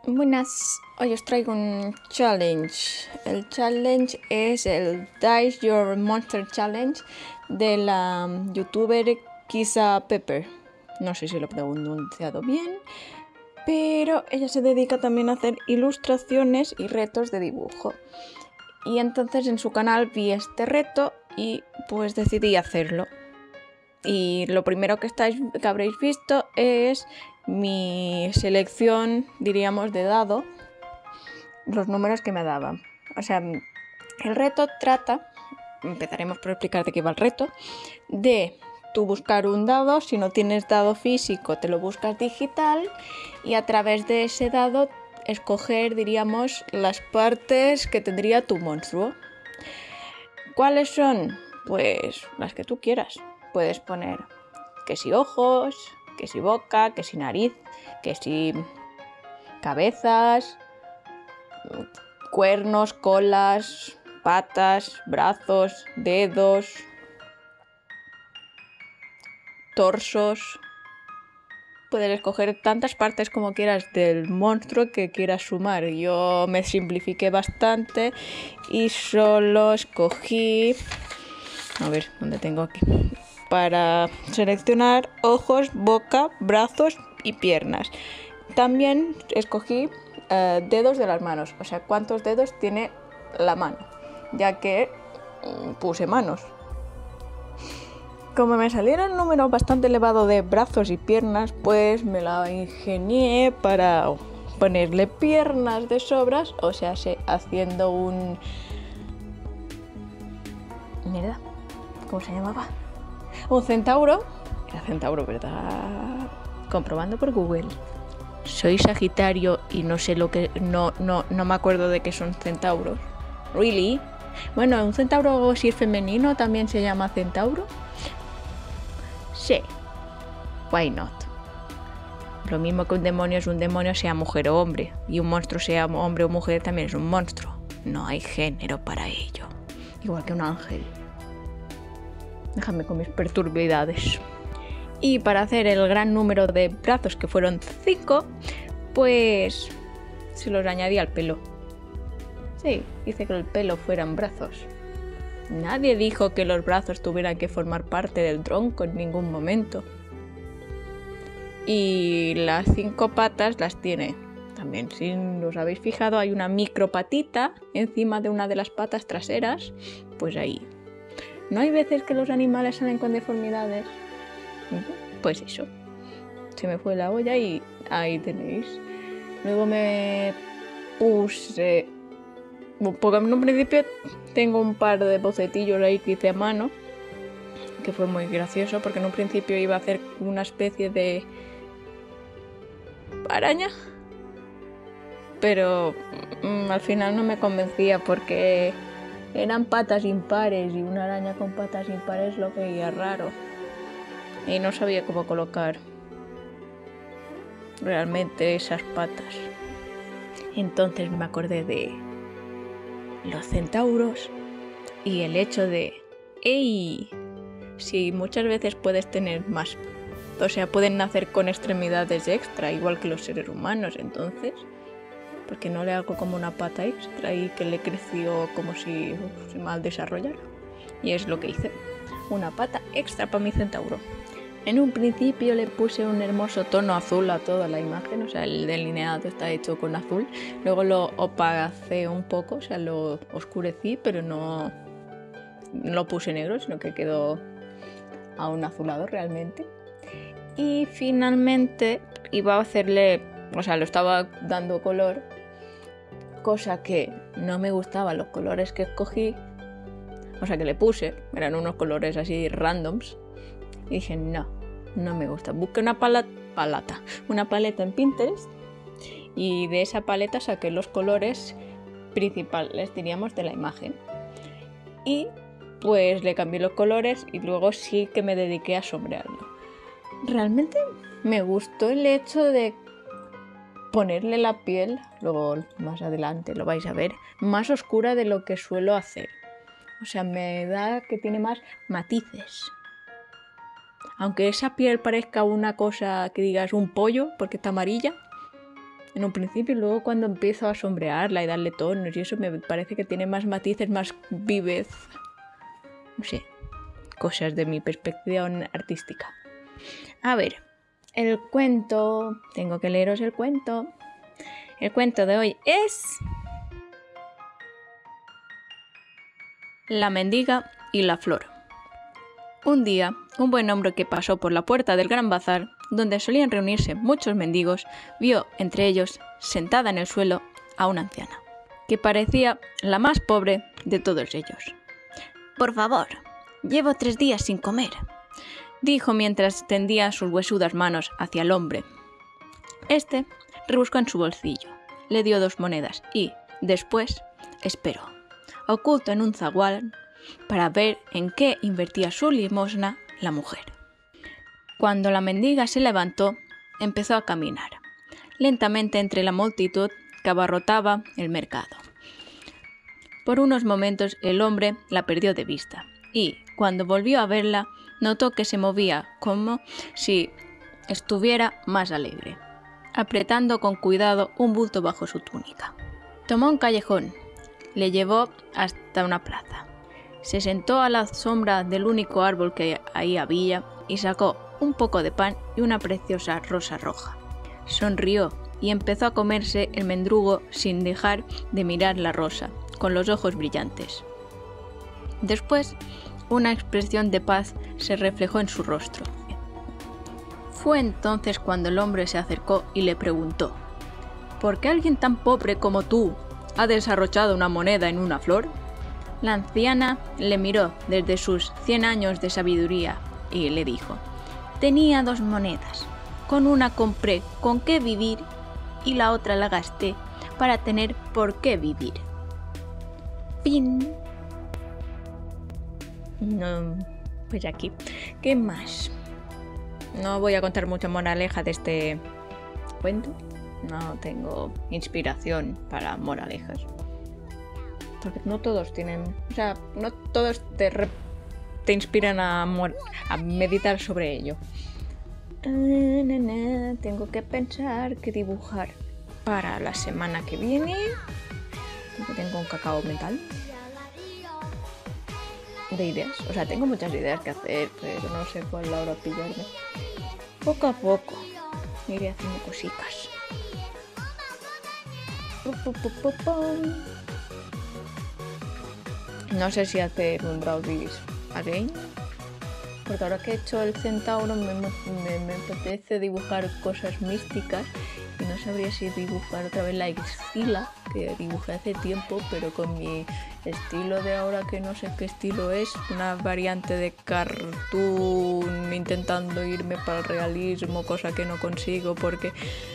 Buenas, hoy os traigo un challenge. El challenge es el Dice Your Monster Challenge de la youtuber Kisa Pepper. No sé si lo he pronunciado bien, pero ella se dedica también a hacer ilustraciones y retos de dibujo. Y entonces en su canal vi este reto y pues decidí hacerlo. Y lo primero que habréis visto es mi selección, diríamos, de dado, los números que me daban. O sea, el reto trata, empezaremos por explicar de qué va el reto, de tú buscar un dado. Si no tienes dado físico, te lo buscas digital y a través de ese dado escoger, diríamos, las partes que tendría tu monstruo. ¿Cuáles son? Pues las que tú quieras. Puedes poner que si ojos, que si boca, que si nariz, que si cabezas, cuernos, colas, patas, brazos, dedos, torsos. Puedes escoger tantas partes como quieras del monstruo que quieras sumar. Yo me simplifiqué bastante y solo escogí... A ver, ¿dónde tengo aquí? Para seleccionar ojos, boca, brazos y piernas. También escogí dedos de las manos, o sea, cuántos dedos tiene la mano, ya que puse manos. Como me saliera un número bastante elevado de brazos y piernas, pues me la ingenié para ponerle piernas de sobras, o sea, haciendo un... Mierda, ¿cómo se llamaba? Un centauro. Era centauro, ¿verdad? Comprobando por Google. Soy Sagitario y no sé lo que... No me acuerdo de qué son centauros. ¿Really? Bueno, un centauro, si es femenino, también se llama centauro. Sí. Why not? Lo mismo que un demonio, sea mujer o hombre. Y un monstruo, sea hombre o mujer, también es un monstruo. No hay género para ello. Igual que un ángel. Déjame con mis perturbidades. Y para hacer el gran número de brazos, que fueron 5, pues se los añadí al pelo. Sí, hice que el pelo fueran brazos. Nadie dijo que los brazos tuvieran que formar parte del tronco en ningún momento. Y las 5 patas las tiene. También, si os habéis fijado, hay una micropatita encima de una de las patas traseras. Pues ahí. ¿No hay veces que los animales salen con deformidades? Pues eso. Se me fue la olla y ahí tenéis. Luego me puse... Porque en un principio tengo un par de bocetillos ahí que hice a mano, que fue muy gracioso, porque en un principio iba a hacer una especie de araña, pero al final no me convencía porque eran patas impares y una araña con patas impares lo veía raro y no sabía cómo colocar realmente esas patas. Entonces me acordé de los centauros y el hecho de ¡ey! Si muchas veces puedes tener más, o sea, pueden nacer con extremidades extra, igual que los seres humanos, entonces, ¿por qué no le hago como una pata extra y que le creció como si se mal desarrollara? Y es lo que hice, una pata extra para mi centauro. En un principio le puse un hermoso tono azul a toda la imagen, o sea, el delineado está hecho con azul. Luego lo opacé un poco, o sea, lo oscurecí, pero no lo puse negro, sino que quedó a un azulado realmente. Y finalmente iba a hacerle, o sea, lo estaba dando color, cosa que no me gustaban los colores que escogí, o sea, que le puse, eran unos colores así randoms. Y dije, no me gusta. Busqué una paleta en Pinterest y de esa paleta saqué los colores principales, diríamos, de la imagen. Y pues le cambié los colores y luego sí que me dediqué a sombrearlo. Realmente me gustó el hecho de ponerle la piel, luego más adelante lo vais a ver, más oscura de lo que suelo hacer. O sea, me da que tiene más matices. Aunque esa piel parezca una cosa que digas un pollo porque está amarilla, en un principio, y luego cuando empiezo a sombrearla y darle tonos y eso me parece que tiene más matices, más vivez. No sé, cosas de mi perspectiva artística. A ver, el cuento... Tengo que leeros el cuento. El cuento de hoy es... La mendiga y la flor. Un día, un buen hombre que pasó por la puerta del gran bazar, donde solían reunirse muchos mendigos, vio entre ellos, sentada en el suelo, a una anciana, que parecía la más pobre de todos ellos. «Por favor, llevo 3 días sin comer», dijo mientras tendía sus huesudas manos hacia el hombre. Este rebuscó en su bolsillo, le dio 2 monedas y, después, esperó, oculto en un zaguán, para ver en qué invertía su limosna la mujer. Cuando la mendiga se levantó, empezó a caminar lentamente entre la multitud que abarrotaba el mercado. Por unos momentos el hombre la perdió de vista y, cuando volvió a verla, notó que se movía como si estuviera más alegre, apretando con cuidado un bulto bajo su túnica. Tomó un callejón, le llevó hasta una plaza. Se sentó a la sombra del único árbol que ahí había y sacó un poco de pan y una preciosa rosa roja. Sonrió y empezó a comerse el mendrugo sin dejar de mirar la rosa, con los ojos brillantes. Después, una expresión de paz se reflejó en su rostro. Fue entonces cuando el hombre se acercó y le preguntó: «¿Por qué alguien tan pobre como tú ha desarrochado una moneda en una flor?» La anciana le miró desde sus 100 años de sabiduría y le dijo: «Tenía 2 monedas. Con una compré con qué vivir y la otra la gasté para tener por qué vivir». Fin. No, pues aquí. ¿Qué más? No voy a contar mucha moraleja de este cuento. No tengo inspiración para moralejas. Porque no todos tienen... O sea, no todos te inspiran a meditar sobre ello. Tengo que pensar qué dibujar para la semana que viene. Porque tengo un cacao mental de ideas. O sea, tengo muchas ideas que hacer, pero no sé cuál hora pillarme. Poco a poco iré haciendo cositas. No sé si hacer un brownies again, porque ahora que he hecho el centauro me apetece dibujar cosas místicas y no sabría si dibujar otra vez la Escila, que dibujé hace tiempo, pero con mi estilo de ahora, que no sé qué estilo es, una variante de cartoon intentando irme para el realismo, cosa que no consigo porque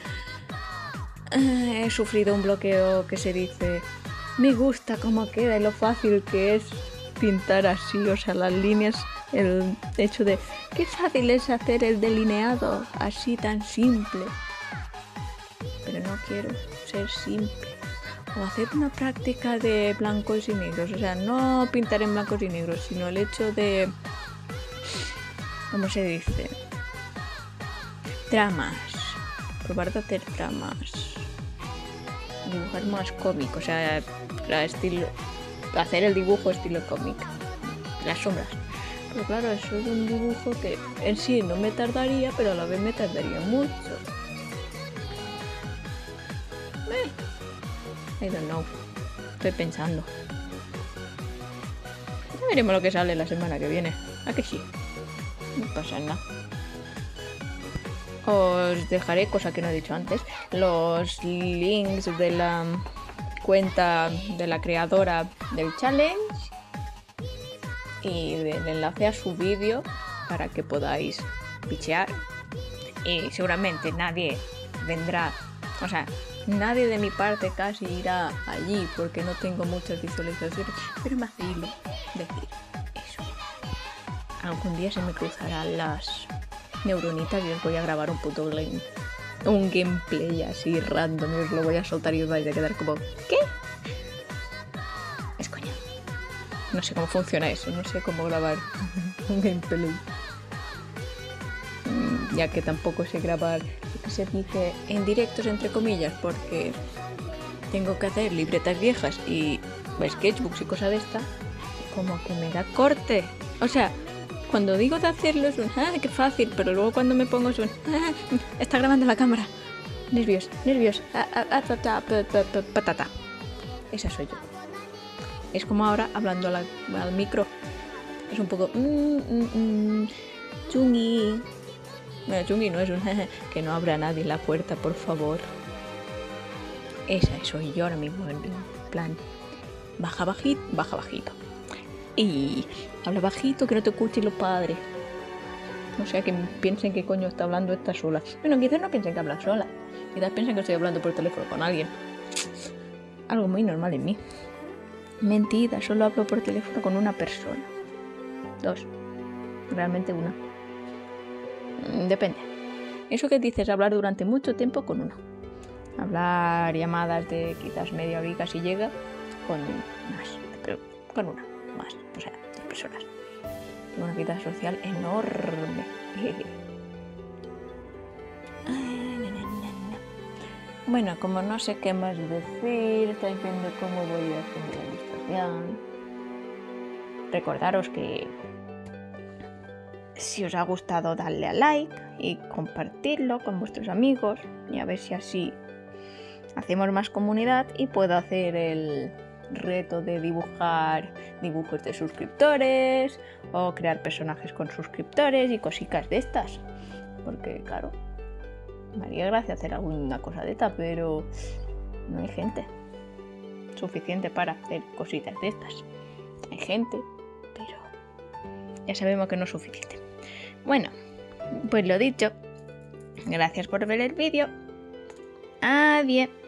he sufrido un bloqueo que se dice: me gusta cómo queda y lo fácil que es pintar así, o sea, las líneas, el hecho de qué fácil es hacer el delineado así tan simple. Pero no quiero ser simple. O hacer una práctica de blancos y negros, o sea, no pintar en blancos y negros, sino el hecho de, ¿cómo se dice? Tramas. Probar de hacer tramas. Dibujar más cómic, o sea, hacer el dibujo estilo cómic, las sombras. Pero claro, eso es un dibujo que en sí no me tardaría, pero a la vez me tardaría mucho. I don't know. Estoy pensando. Ya veremos lo que sale la semana que viene. ¿A que sí? No pasa nada. Os dejaré, cosa que no he dicho antes, los links de la cuenta de la creadora del challenge y del enlace a su vídeo para que podáis pichear. Y seguramente nadie vendrá, o sea, nadie de mi parte casi irá allí porque no tengo muchas visualizaciones, pero me hace hilo decir eso. Algún día se me cruzarán las neuronitas y os voy a grabar un gameplay así random y os lo voy a soltar y os vais a quedar como ¿qué? Es coña. No sé cómo funciona eso, no sé cómo grabar un gameplay. Ya que tampoco sé grabar se dice en directos entre comillas porque tengo que hacer libretas viejas y sketchbooks y cosas de esta, como que me da corte. O sea, cuando digo de hacerlo es un qué fácil, pero luego cuando me pongo es un está grabando la cámara. Nervios, patata. Esa soy yo. Es como ahora hablando al micro. Es un poco chungui. Bueno, chungui no es un que no abra nadie la puerta, por favor. Esa soy yo ahora mismo, en plan baja bajito. Y habla bajito, que no te escuchen los padres. O sea, que piensen que coño está hablando esta sola. Bueno, quizás no piensen que habla sola. Quizás piensen que estoy hablando por teléfono con alguien. Algo muy normal en mí. Mentira, solo hablo por teléfono con una persona. 2. Realmente una. Depende. Eso que dices, hablar durante mucho tiempo con una. Hablar llamadas de quizás media horica si llega, con más. Pero con una, más. O sea, 2 personas. Una vida social enorme. Bueno, como no sé qué más decir, estáis viendo cómo voy haciendo la ilustración. Recordaros que si os ha gustado, darle a like y compartirlo con vuestros amigos y a ver si así hacemos más comunidad y puedo hacer el reto de dibujar dibujos de suscriptores o crear personajes con suscriptores y cositas de estas, porque claro, me haría gracia hacer alguna cosa de esta, pero no hay gente suficiente para hacer cositas de estas. Hay gente, pero ya sabemos que no es suficiente. Bueno, pues lo dicho, gracias por ver el vídeo. Adiós.